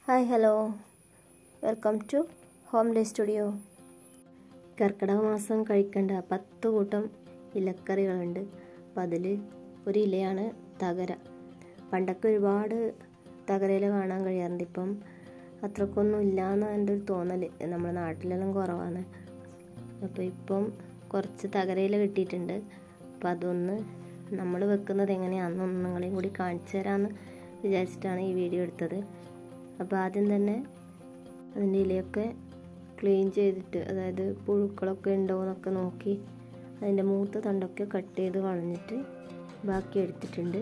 Hi hello welcome to homely studio. കർക്കിടക മാസം കഴിക്കേണ്ട 10 കൂട്ടം ഇലക്കറികളുണ്ട്. അപ്പം അതിൽ ഒരു ഇലയാണ് തകര. പണ്ടൊക്കെ ഒരുപാട് തകരയില കാണാൻ കഴിയാറുണ്ട്. ഇപ്പം അത്രക്കൊന്നും ഇല്ലയെന്ന് എൻ്റെ ഒരു തോന്നൽ. നമ്മുടെ നാട്ടിലെല്ലാം കുറവാണ്. അപ്പോൾ ഇപ്പം കുറച്ച് തകരയില കിട്ടിയിട്ടുണ്ട്. അപ്പോൾ അതൊന്ന് നമ്മൾ വെക്കുന്നത് എങ്ങനെയാണെന്നൊന്ന് നിങ്ങളെയും കൂടി കാണിച്ചു തരാമെന്ന് വിചാരിച്ചിട്ടാണ് ഈ വീഡിയോ എടുത്തത്. അപ്പോൾ ആദ്യം തന്നെ അതിൻ്റെ ഇലയൊക്കെ ക്ലീൻ ചെയ്തിട്ട്, അതായത് പുഴുക്കളൊക്കെ ഉണ്ടോ എന്നൊക്കെ നോക്കി അതിൻ്റെ മൂത്ത തണ്ടൊക്കെ കട്ട് ചെയ്ത് കളഞ്ഞിട്ട് ബാക്കി എടുത്തിട്ടുണ്ട്.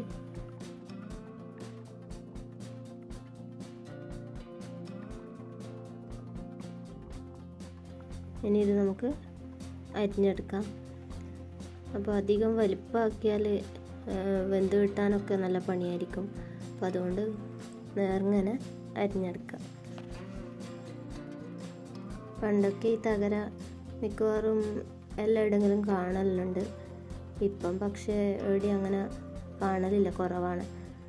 ഇനി ഇത് നമുക്ക് അരിഞ്ഞെടുക്കാം. അപ്പോൾ അധികം വലിപ്പമാക്കിയാൽ വെന്ത് കിട്ടാനൊക്കെ നല്ല പണിയായിരിക്കും. അപ്പോൾ അതുകൊണ്ട് നേർങ്ങനെ അരിഞ്ഞെടുക്കാം. പണ്ടൊക്കെ ഈ തകര മിക്കവാറും എല്ലായിടങ്ങളിലും കാണലുണ്ട്. ഇപ്പം പക്ഷേ എവിടെ അങ്ങനെ കാണലില്ല, കുറവാണ്.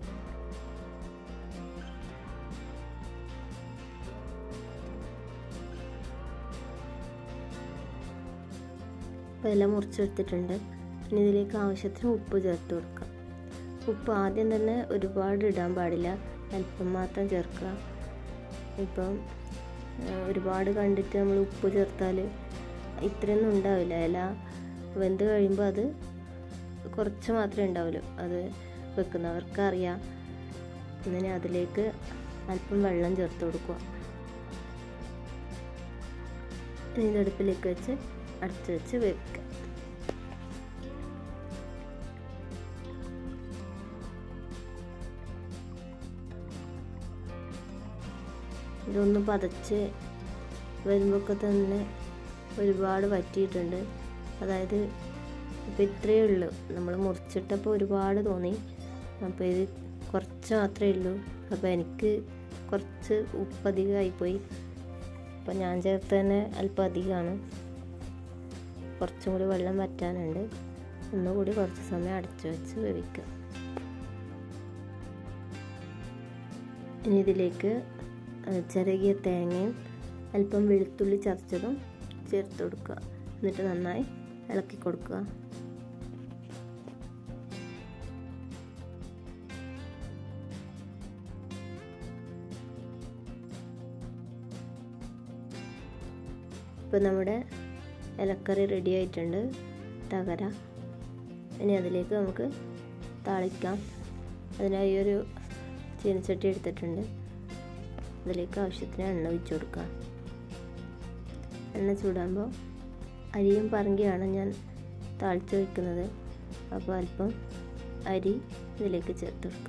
അപ്പോൾ എല്ലാം മുറിച്ചെടുത്തിട്ടുണ്ട്. ഇനി ഇതിലേക്ക് ആവശ്യത്തിന് ഉപ്പ് ചേർത്ത് കൊടുക്കാം. ഉപ്പ് ആദ്യം തന്നെ ഒരുപാട് ഇടാൻ പാടില്ല, അല്പം മാത്രം ചേർക്കുക. ഇപ്പം ഒരുപാട് കണ്ടിട്ട് നമ്മൾ ഉപ്പ് ചേർത്താൽ ഇത്രയൊന്നും ഉണ്ടാവില്ല. ഇല വെന്ത് കഴിയുമ്പോൾ അത് കുറച്ച് മാത്രമേ ഉണ്ടാവുള്ളൂ. അത് വെക്കുന്നവർക്ക് അറിയാം. ഇങ്ങനെ അതിലേക്ക് അല്പം വെള്ളം ചേർത്ത് കൊടുക്കുക. ഇനി അടുപ്പിലേക്ക് വെച്ച് അടച്ചു വെച്ച് വേവിക്കുക. ഇതൊന്ന് പതച്ച് വരുമ്പോഴൊക്കെ തന്നെ ഒരുപാട് വറ്റിയിട്ടുണ്ട്. അതായത് ഇപ്പം ഇത്രയേ ഉള്ളൂ. നമ്മൾ മുറിച്ചിട്ടപ്പോൾ ഒരുപാട് തോന്നി. അപ്പോൾ ഇത് കുറച്ച് മാത്രമേ ഉള്ളൂ. അപ്പോൾ എനിക്ക് കുറച്ച് ഉപ്പ് അധികമായിപ്പോയി. അപ്പോൾ ഞാൻ ചേർത്ത് തന്നെ അല്പം അധികമാണ്. കുറച്ചും കൂടി വെള്ളം വറ്റാനുണ്ട്. ഒന്നുകൂടി കുറച്ച് സമയം അടച്ചു വെച്ച് വേവിക്കുക. ഇനി ഇതിലേക്ക് ചിരകിയ തേങ്ങയും അല്പം വെളുത്തുള്ളി ചതച്ചതും ചേർത്ത് കൊടുക്കുക. എന്നിട്ട് നന്നായി ഇളക്കി കൊടുക്കുക. ഇപ്പോൾ നമ്മുടെ ഇലക്കറി റെഡി ആയിട്ടുണ്ട്, തകര. ഇനി അതിലേക്ക് നമുക്ക് താളിക്കാം. അതിനായി ഒരു ചീനച്ചട്ടി എടുത്തിട്ടുണ്ട്. അതിലേക്ക് ആവശ്യത്തിന് എണ്ണ ഒഴിച്ചു കൊടുക്കുക. എണ്ണ ചൂടാകുമ്പോൾ അരിയും പറങ്കിയാണ് ഞാൻ താളിച്ച് വയ്ക്കുന്നത്. അപ്പോൾ അല്പം അരി ഇതിലേക്ക് ചേർത്ത് കൊടുക്കുക.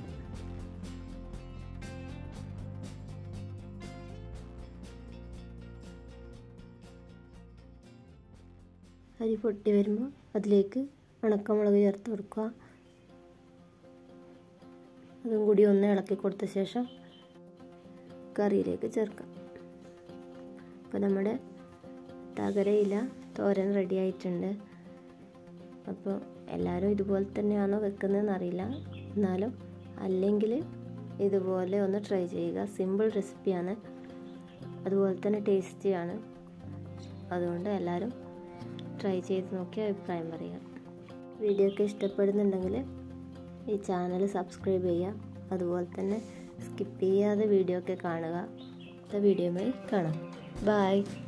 അരി പൊട്ടി വരുമ്പോൾ അതിലേക്ക് ഉണക്കമുളക് ചേർത്ത് കൊടുക്കുക. അതും കൂടി ഒന്ന് ഇളക്കി കൊടുത്ത ശേഷം കറിയിലേക്ക് ചേർക്കാം. അപ്പോൾ നമ്മുടെ തകരയില തോരൻ റെഡി ആയിട്ടുണ്ട്. അപ്പോൾ എല്ലാവരും ഇതുപോലെ തന്നെയാണോ വെക്കുന്നതെന്ന് അറിയില്ല. എന്നാലും അല്ലെങ്കിൽ ഇതുപോലെ ഒന്ന് ട്രൈ ചെയ്യുക. സിമ്പിൾ റെസിപ്പിയാണ്, അതുപോലെ തന്നെ ടേസ്റ്റിയാണ്. അതുകൊണ്ട് എല്ലാവരും ട്രൈ ചെയ്ത് നോക്കി അഭിപ്രായം പറയുക. വീഡിയോ ഒക്കെ ഇഷ്ടപ്പെടുന്നുണ്ടെങ്കിൽ ഈ ചാനൽ സബ്സ്ക്രൈബ് ചെയ്യുക. അതുപോലെ തന്നെ സ്കിപ്പ് ചെയ്യാതെ വീഡിയോ ഒക്കെ കാണുക. അടുത്ത വീഡിയോയുമായി കാണാം. ബൈ.